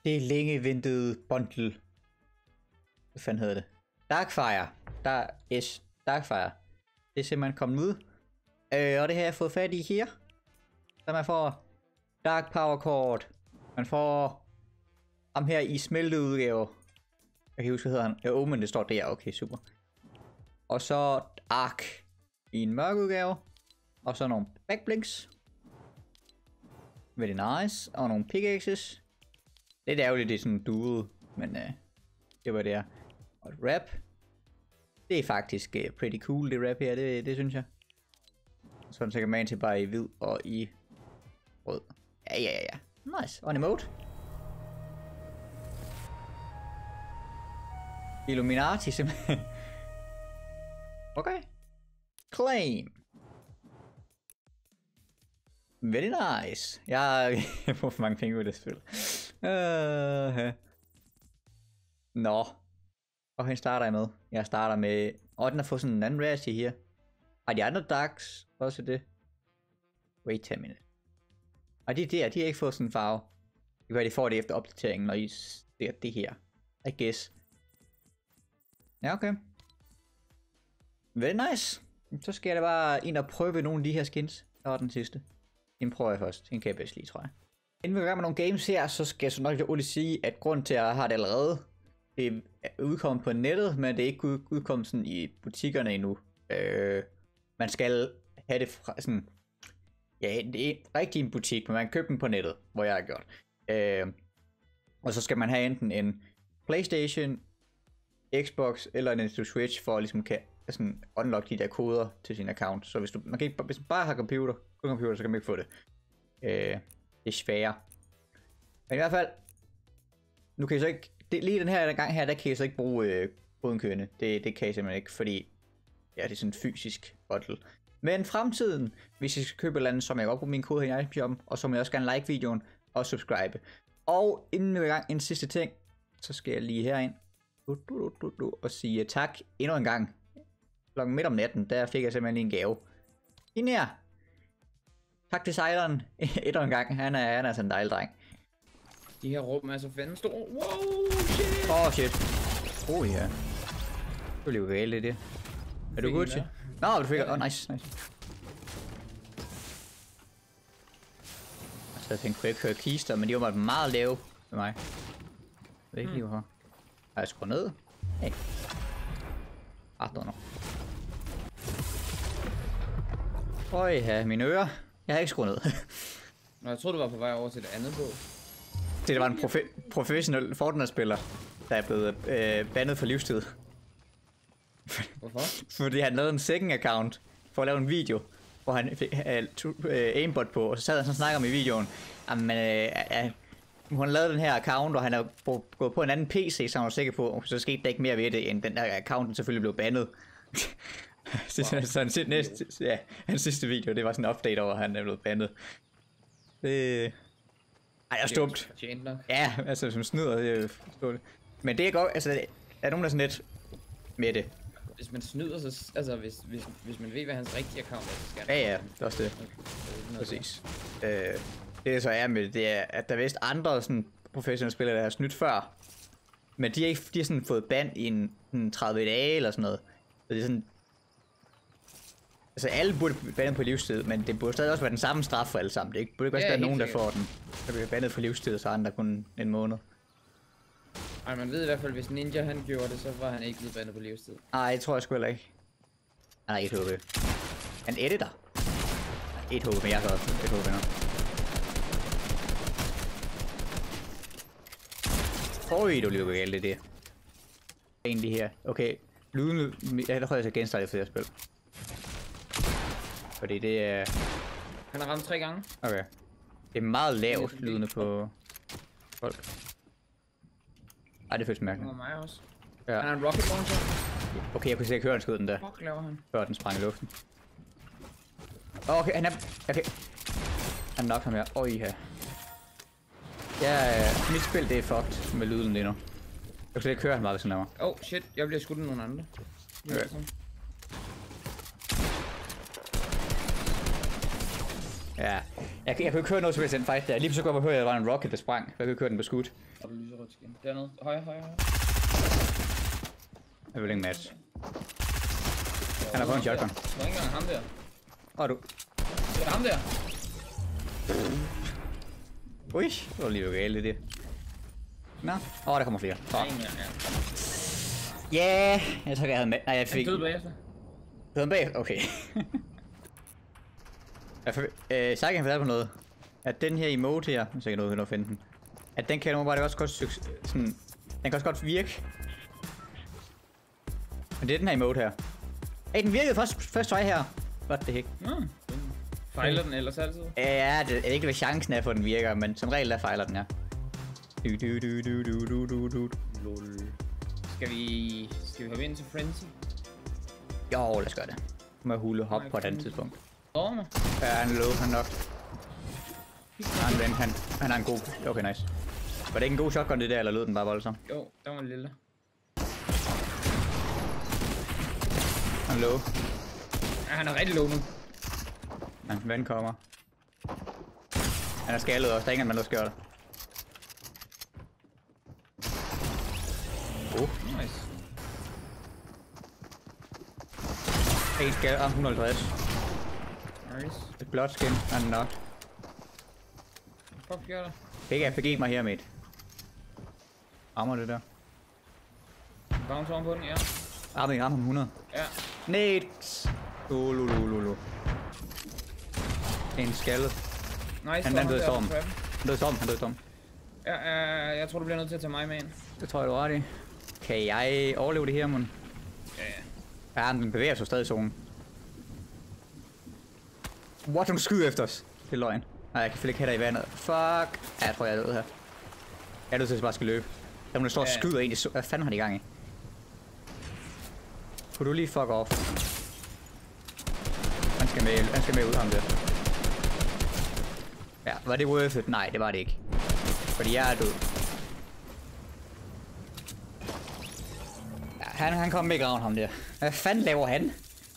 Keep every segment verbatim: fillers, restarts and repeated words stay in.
Det er længe ventet bundle. Hvad fanden hedder det? Darkfire. Der is Darkfire. Det er simpelthen kommet ud. Øh, og det har jeg fået fat i her. Så man får Dark Power Cord. Man får ham her i smeltet udgave. Jeg kan huske, hvad hedder han. Ja, Omen, det står der. Okay, super. Og så Ark i en mørk udgave. Og så nogle backblinks. Very nice. Og nogle pickaxes. Lidt ærgerligt, det er sådan duet. Men uh, det var det her. Og et wrap. Det er faktisk uh, pretty cool, det wrap her. Det, det synes jeg. Sådan så kan man til bare i hvid og i rød. Ja, ja, ja, ja. Nice. Og en emote. Illuminati simpelthen. Okay. Claim. Very nice. Jeg får for mange penge ud af det spil. Uh, Nå. Og han starter jeg med. Jeg starter med... Åh, oh, den har fået sådan en anden rarity her. Har de andre darks også det? Wait a minute. Og de der, de har ikke fået sådan en farve. Det kan være, de får det efter opdateringen, når I ser det her. I guess. Ja, okay. Very nice. Så skal jeg da bare ind og prøve nogle af de her skins. Der var den sidste. Den prøver jeg først. Den kan jeg bedst lige, tror jeg. Inden vi går med nogle games her, så skal jeg så nok lidt sige, at grunden til, at jeg har det allerede, det er udkommet på nettet, men det er ikke udkommet sådan i butikkerne endnu. Øh, man skal have det fra sådan... Ja, det er rigtig en butik, men man kan købe den på nettet, hvor jeg har gjort. Øh, og så skal man have enten en PlayStation, Xbox eller en Nintendo Switch, for at ligesom kan sådan unlock de der koder til sin account. Så hvis du, man kan ikke, hvis man bare har computer, kun computer, så kan man ikke få det. Øh, det er sværere. Men i hvert fald, nu kan I så ikke, det, lige den her gang her, der kan I så ikke bruge øh, kodenkørende. Det, det kan I simpelthen ikke, fordi ja, det er sådan en fysisk bottle. Men fremtiden, hvis I skal købe et eller andet, så må jeg godt bruge min kode her i iShop, og så må jeg også gerne like videoen og subscribe. Og inden vi går i gang, en sidste ting, så skal jeg lige herind du, du, du, du, du, og sige tak endnu en gang. Klokken midt om natten, der fik jeg simpelthen lige en gave. Ind her. Tak til sejleren endnu en gang. Han er, han er sådan en dejlig dreng. De her rum er så fanden store. Wow, shit. Åh, oh, shit. Oh, ja. Det blev galt, det der. Er du god til? Nå, du fik... Åh, oh, nice, nice. Så jeg tænkte, kunne jeg køre kister, men de var meget lave for mig. Jeg ved ikke lige, hvorfor. Har jeg skruet ned? Hey. Ah, der er noget. Øj, ja, mine ører. Jeg har ikke skruet ned. Nå, jeg troede, du var på vej over til det andet båd. Det, det var en profe professionel Fortnite-spiller, der er blevet øh, bandet for livstid. Hvorfor? Fordi han lavede en second account for at lave en video, hvor han fik uh, aimbot på, og så sad han og snakker om i videoen. Jamen, øh, uh, hun lavede den her account, og han er gået på en anden P C, så han var sikker på, og så skete der ikke mere ved det, end den der account selvfølgelig blev bandet. Wow. Så hans næste, ja, hans sidste video, det var sådan en update over, at han er blevet bandet. Det... Ej, det er stumt. Ja, altså som snyder, det er forståeligt. Men det er godt, altså, der er nogen, der er sådan lidt med det. Hvis man snyder, så, altså hvis, hvis, hvis man ved, hvad hans rigtige account er, så skal ja, ja, det er også det. Okay. Præcis. Øh, det så er med det, det er, at der er vist andre sådan professionelle spillere, der har snydt før. Men de har ikke, de har sådan fået ban i en, en tredive dage eller sådan noget. Så det er sådan... Altså alle burde blive bandet på livstid, men det burde stadig også være den samme straf for alle sammen. Det burde ikke også ja, være nogen, der får den. Der bliver bandet for livstid, så andre kun en måned. Ej, man ved i hvert fald, hvis Ninja han gjorde det, så var han ikke blevet bandet på livstid. Nej, det tror jeg sgu heller ikke. Han har et H P. Han editor. Et H P, men jeg har også et H P nu. Øj, du lyder galt, det der. Egentlig her. Okay, lyden... Jeg tror, jeg skal genstarte for det her spil. Fordi det er... Han har ramt tre gange. Okay. Det er meget lavt lydende på folk. Ej, det føles mærkeligt. Og mig også. Ja. Han har en rocket launcher. Okay, jeg kunne sikkert høre en skud den der. Fuck laver han? Før den sprang i luften. Okay, han er... Okay. Han nok ham her. Øj, ja. Ja, mit spil det er fucked med lyden lige nu. Jeg kan slet ikke høre han meget, hvis han laver. Oh shit, jeg bliver skudt af nogle andre. Okay. Ja, Jeg, jeg kunne ikke høre noget som helst den fight der. Lige så godt høre, at der var en rocket, der sprang. Jeg kunne ikke høre den beskudt. Og du lyser rødt skin. Dernede. Højre, højre, højre. Jeg vil ikke match. Han har fået en shotgun. Det var ikke engang ham der. Og du. Det er ham der. Ui, det var lige jo galt det. Nå, åh, oh, der kommer flere. Der er en, ja. Ja, yeah, jeg tror jeg havde med. Nej, jeg fik... Han døde bagefter. Døde han bagefter? Okay. jeg for... øh, Sagan fortalte på noget. At den her emote her, hvis jeg kan nå at finde den. At den kan jo bare også godt sådan... Den kan også godt virke. Men det er den her emote her. Hey, den virkede først, først try her. What the heck? Mm. Fejler den ellers altid? Ja, det er ikke, hvad chancen er for, at den virker, men som regel der fejler den, ja. Du, du, du, du, du, du, du, du. Lol. Skal vi... Skal vi hoppe ind til Frenzy? Jo, lad os gøre det. Med hule hop på et andet tidspunkt. Stormer? Ja, han er low, han nok. Han, han, han, han har en god... Okay, nice. Var det ikke en god shotgun det der, eller lød den bare voldsom? Jo, der var en lille. Han er low. Ja, han er rigtig low nu. Hans ven kommer. Han er skaldet også, der er ingen mand, der skør det. Oh. Nice. En skal ah, et hundrede og halvtreds. Nice. Et blåt skin, han er nok. Fuck, gør der. Ikke F P G mig her, mate. Rammer det der. Bounce oven på den, ja. Rammer I rammer hundrede. Ja. Nate! Lululululu. En skaldet. Nice. Han er død i storm. Der. Han død i storm, han død i storm. Ja, øh, jeg tror du bliver nødt til at tage mig med ind. Det tror jeg, du er ret i. Kan jeg overleve det her, mon? Ja, ja. Ja, den bevæger sig stadig i zonen. What, hun skyder efter os. Det er løgn. Nej, jeg kan selvfølgelig ikke have dig i vandet. Fuck. Ja, jeg tror, jeg er død her. Jeg er nødt til at bare skal løbe. Der må der står og skyder ind i so- Hvad fanden har de gang i? Kunne du lige fuck off? Han skal med, han skal med ud ham der. Ja, var det worth it? Nej, det var det ikke. Fordi jeg er død. Ja, han, han kom med i graven, ham der. Hvad fanden laver han?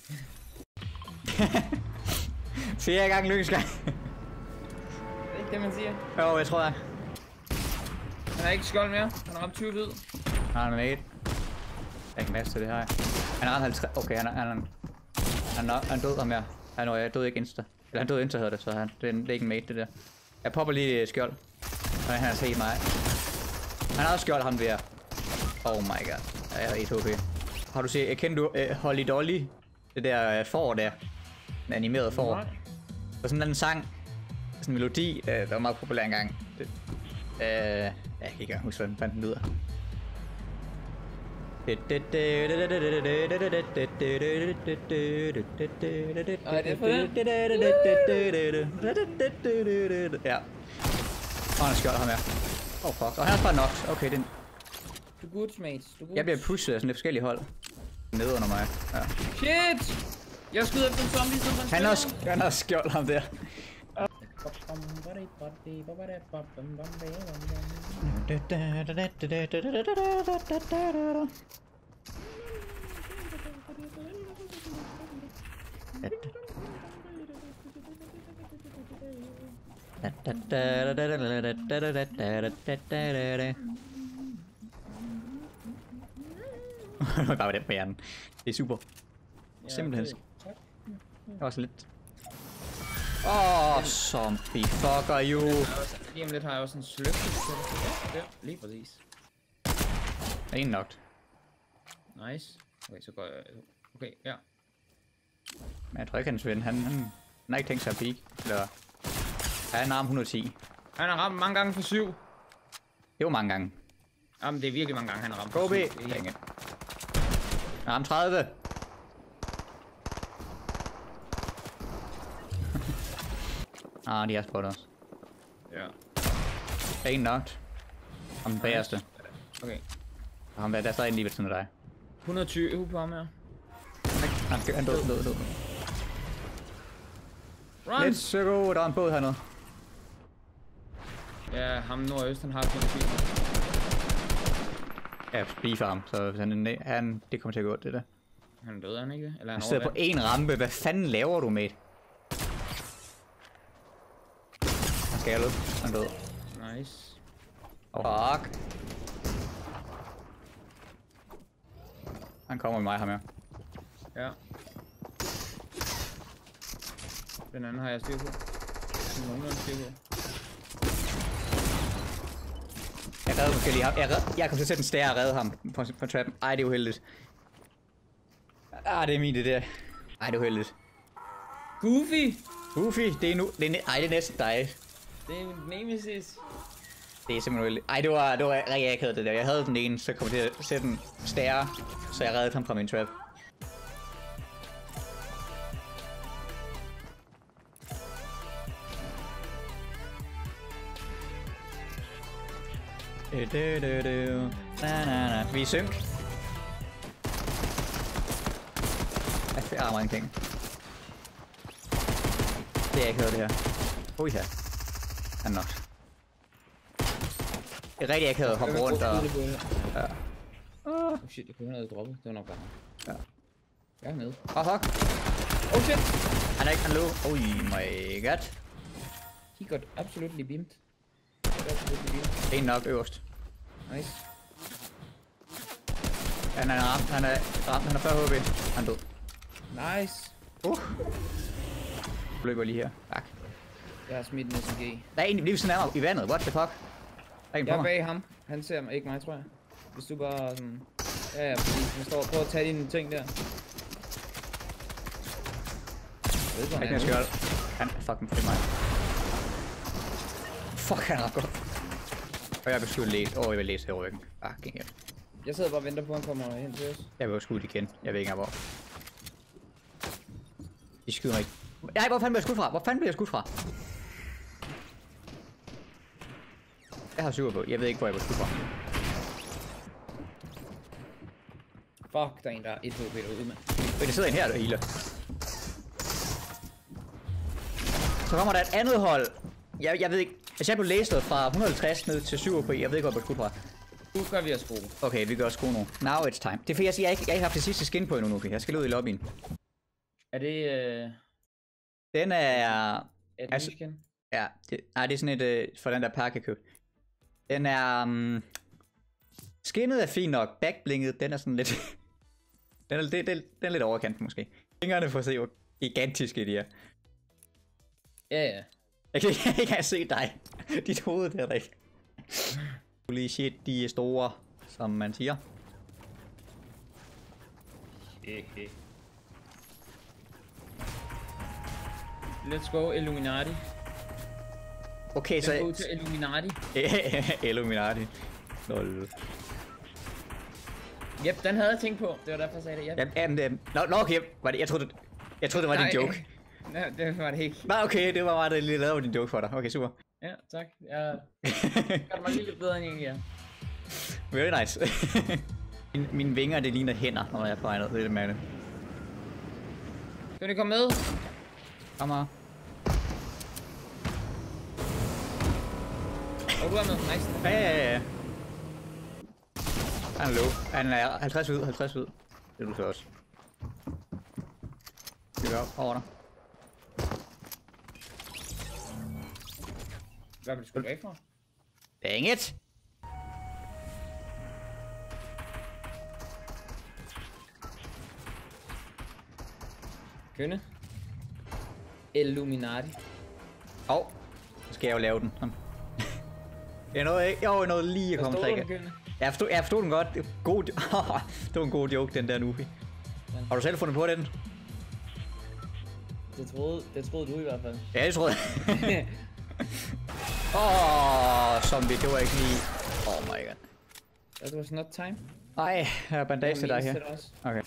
Fjerde gang lykkes gang. Det er ikke det, man siger. Jo, jeg tror jeg. Han har ikke skjold mere. Han har ramt tyve hvid. Han er med et. Der er ikke en masse til det her. Han er ramt halvtreds. Okay, han er... Han er, han er, han død ham her. Han er død ikke insta. Eller han død insta hedder det, så han, det, er, det er ikke en mate, det der. Jeg popper lige skjold. Og han har set mig. Han har også skjold ham der. Oh my god. Jeg er et H P. Har du set, kender du uh, Holly Dolly? Det der uh, får der. Den animerede får. Og sådan en sang. Sådan en melodi, uh, der var meget populær engang. Det, uh, jeg kan ikke engang huske, hvordan den lyder. Ja. Og han har skjoldt ham her. Oh fuck. Og han er bare knocked. Okay, den. Du er good, mate. Du er good. Jeg bliver pushet af sådan lidt forskellige hold. Nede under mig. Ja. Shit! Jeg skyder efter en zombie, som han Han har også, han har skjoldt ham der. Bare den på hjernen. Det er super. Simpelthen. Det var også lidt. Åh, oh, zombie fucker you. Lige om lidt har jeg også en sløfte. Ja, der. Lige præcis. En knocked. Nice. Okay, så går jeg... Okay, ja. Men jeg tror ikke, hans ven, han, han, han har ikke tænkt sig at peak. Eller... Ja, han har ramt et hundrede og ti. Han har ramt mange gange for syv. Det var mange gange. Jamen, det er virkelig mange gange, han har ramt Go for B. syv. Penge. Han har ramt tredive. Ah, de har spottet os. Ja. Der er en knocked. Om den bagerste. Okay. Og ham der, der er stadig en lige ved siden af dig. et hundrede og tyve på ham her. Han skal, han død, død, død. Run! Let's go, der er en båd hernede. Ja, ham nordøst, han har fint. Ja, beefer ham, så hvis han, er han, det kommer til at gå, det der. Han er død, er han ikke? Eller han Han sidder på en rampe, hvad fanden laver du, mate? skaldet. Han død. Nice. Oh, fuck. Han kommer med mig, ham her. Ja. Den anden har jeg styr på. Nogenlunde styr på. Jeg redder måske lige ham. Jeg, red... jeg kom til at sætte en stær og redde ham på, på trappen. Ej, det er uheldigt. Ah, det er min det der. Ej, det er uheldigt. Goofy! Goofy, det er nu... Det er... Ej, det er næsten dig. Det er min nemesis. Det er simpelthen uheldigt. Ej, det var, det var rigtig akavet det der. Jeg havde den ene, så kom jeg til at sætte en stær, så jeg reddede ham fra min trap. Du, du, du, du. Na, na, na. Vi er i synk. Jeg har mange ting. Det er ikke noget det her. Ui her. Han nok. Det er rigtig ikke havde hoppet rundt og... Ja. Oh shit, jeg kunne have noget droppet. Det var nok bare. Ja. Jeg er nede. Åh, fuck. Oh shit! Han er ikke, han lå. Oh my god. He got absolutely beamed. Got absolutely beamed. En nok øverst. Nice. Han er ramt, han er ramt, han er fyrre H P. Han er død. Nice. Uh. Løber lige her. Tak. Jeg har smidt en S M G. Der er en lige sådan her i vandet. What the fuck? Der er en på Jeg er mig. bag ham. Han ser mig, ikke mig, tror jeg. Hvis du bare sådan... Ja, ja, præcis. Han står og prøver at tage dine ting der. Jeg ved, hvor Jeg han kan er. skjold. Han er fucking fedt mig. Fuck, han er godt. Og jeg vil skyde læse. Åh, oh, jeg vil læse her ryggen. Ah, gengæld. Jeg sidder bare og venter på, at han kommer hen til os. Jeg vil jo skudt igen. Jeg ved ikke engang hvor. De skyder mig ikke. Nej, hvor fanden bliver jeg skudt fra? Hvor fanden bliver jeg skudt fra? Jeg har syv på. Jeg ved ikke, hvor jeg bliver skudt fra. Fuck, der er en, der er et H P derude, mand. Men der sidder en her, der healer. Så kommer der et andet hold. Jeg, jeg ved ikke. Altså jeg blev læst fra et hundrede og halvtreds ned til syv H P. Jeg ved ikke, hvor jeg blev skudt fra. Nu gør vi os gode. Okay, vi gør sko nu. Now it's time. Det er fordi, jeg, jeg, ikke, jeg har ikke haft det sidste skin på endnu, okay? Jeg skal ud i lobbyen. Er det... Øh... Den er... Et Altså- nyskin? Ja, det, nej, det er sådan et øh, for den der pakke jeg købte. Den er... Um, skinnet er fint nok. Backblinket, den er sådan lidt... den, er, det, det, den er lidt overkant måske. Fingrene får se, hvor gigantiske de er. Ja, ja. Jeg kan ikke engang se dig. Dit hoved der er der ikke. Holy shit, de er store, som man siger. Okay. Let's go, Illuminati. Okay, Let's så... go til Illuminati. Illuminati. Lol. Yep, den havde jeg tænkt på. Det var derfor, jeg sagde det. Yep. Jamen, jamen, det... Nå, nå, okay. Var det, jeg troede, det, jeg troede, det var Nej. din joke. Nej, det var det ikke. Nej, okay, det var bare det lige lavet din joke for dig. Okay, super. Ja, tak. Jeg gør mig lige lidt bedre end jeg egentlig er. Very nice. Min, mine vinger, det ligner hænder, når jeg er på vej ned. Det er det med det. Skal du komme med? Kom her. Og du er med. Nice. Ja, ja, ja. Han er low. Han er halvtreds ud, halvtreds ud. Det er du så også. Vi går over dig. Hvad vil du sgu væk fra? Dang it! Kønne. Illuminati. Åh, oh, så skal jeg jo lave den. Sådan. Jeg nåede ikke. Jo, jeg nåede lige at komme Forstod du trække. den, Kønne? Jeg forstod, jeg forstod den godt. Det var god. Det var en god joke, den der Nufi. Har du selv fundet på den? Det troede, det troede du i hvert fald. Ja, det tror jeg. Åh, oh, zombie, det var ikke lige... Oh my god. That was not time. Ej, jeg har bandage til dig her. Okay.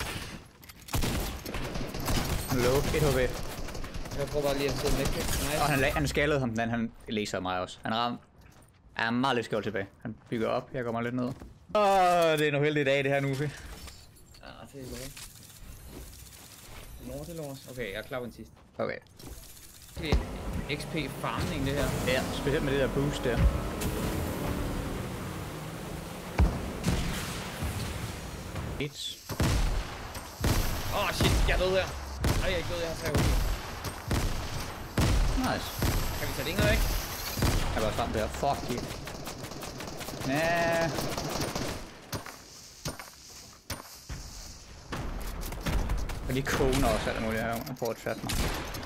Han er low, et H P. Jeg prøver bare lige at sidde væk. Nice. Og han, la- han skaldede ham, men han læser mig også. Han ram... er meget lidt skjold tilbage. Han bygger op, jeg kommer lidt ned. Åh, oh, det er en uheldig dag, det her, Nufi. Ah, det er godt. Lort, det lort. Okay, jeg er klar på den sidste. Okay. Det er X P farming, det her. Ja, specielt med det der boost der. Et. Åh, oh, shit, jeg er død her. Ej, jeg er ikke død, jeg har tre H P. Nice. Kan vi tage det væk? Jeg var frem der. Fuck you. Ja. Og de koner også alt muligt her. Jeg får et fat mig.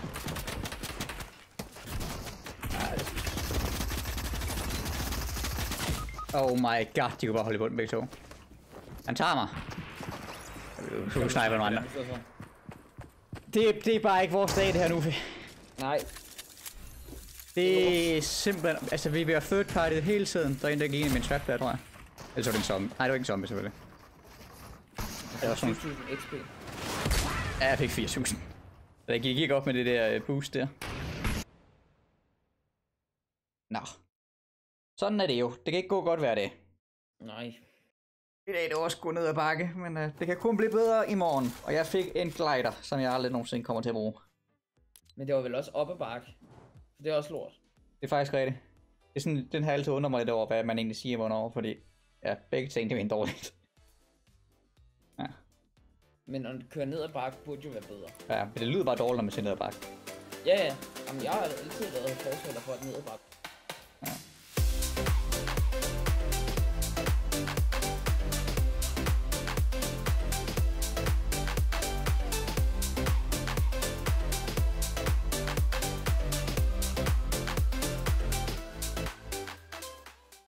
Oh my god, de kunne bare holde i bunden begge to. Han tager mig. Du kan snipe nogle andre. Det, det er bare ikke vores dag det her nu. Nej. Det er simpelthen... Altså vi bliver third party hele tiden. Der er en der gik ind i min trap der, tror jeg. Ellers var det en zombie. Nej, det var ikke en zombie selvfølgelig. Det var sådan... tyve tusind X P. Ja, jeg fik fire tusind. Så jeg gik ikke op med det der boost der. Nå. Sådan er det jo. Det kan ikke gå godt hver dag. Nej. I dag det var også gå ned ad bakke, men uh, det kan kun blive bedre i morgen. Og jeg fik en glider, som jeg aldrig nogensinde kommer til at bruge. Men det var vel også op ad bakke. Det er også lort. Det er faktisk rigtigt. Det er sådan, den har altid undret mig lidt over, hvad man egentlig siger hvornår, fordi ja, begge ting det er en dårligt. Ja. Men at køre ned ad bakke burde jo være bedre. Ja, men det lyder bare dårligt, når man siger ned ad bakke. Ja, ja. Jamen, jeg har altid været fortaler for at ned ad bakke. Ja.